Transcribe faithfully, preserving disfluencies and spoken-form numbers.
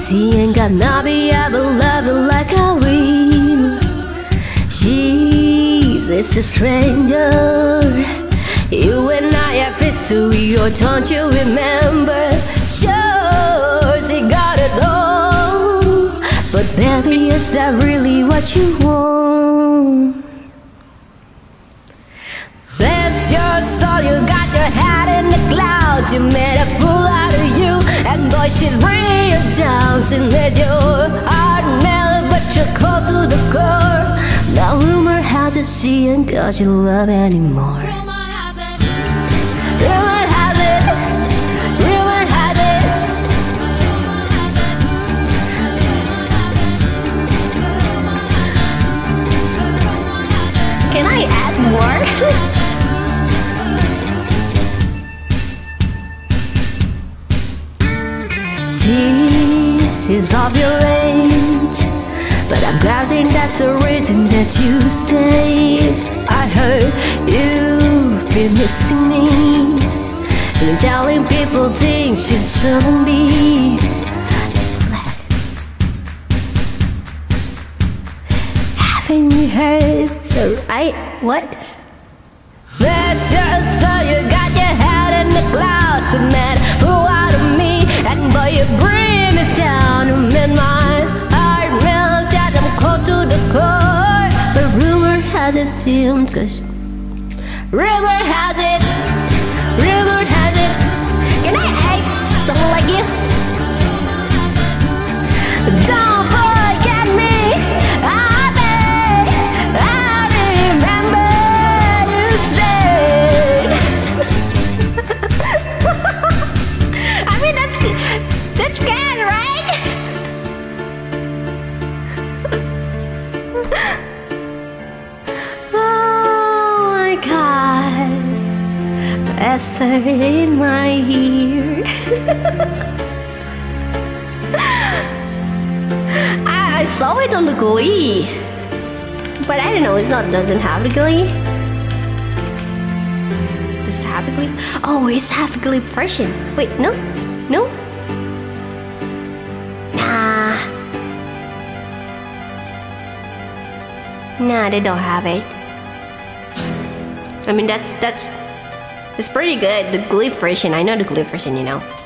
She ain't gonna be ever loving like a we. She's just a stranger. You and I have history, or don't you remember? Sure, she got it all, but baby, is that really what you want? Bless your soul, you got your head in the clouds. You made a fool out of you, and boy, she's bringing you down. She made your heart melt, but you're cold to the core. Now rumor has it she ain't got your love anymore. Rumor has it, rumor has it, rumor has it. Can I add more? She's of your age, but I'm doubting that's the reason that you stay. I heard you've been missing me, been telling people things you shouldn't be. Haven't you heard? So I what? That's just so you got your head in the clouds. You made a fool out of me, and boy, you bring me down. You made my heart melt, and I'm cold to the core. But rumor has it seems, cause rumor has it, rumor has it. Can I act something like you? Don't forget me, I beg, I remember you said. I mean, that's that's good, right? Oh my God, that's in my ear. I, I saw it on the Glee, but I don't know. It's not. Doesn't have the Glee. Does it have the Glee? Oh, it's have the Glee version. Wait, no, no. Nah, nah, they don't have it. I mean, that's that's it's pretty good. The Glee version. I know the Glee version, you know.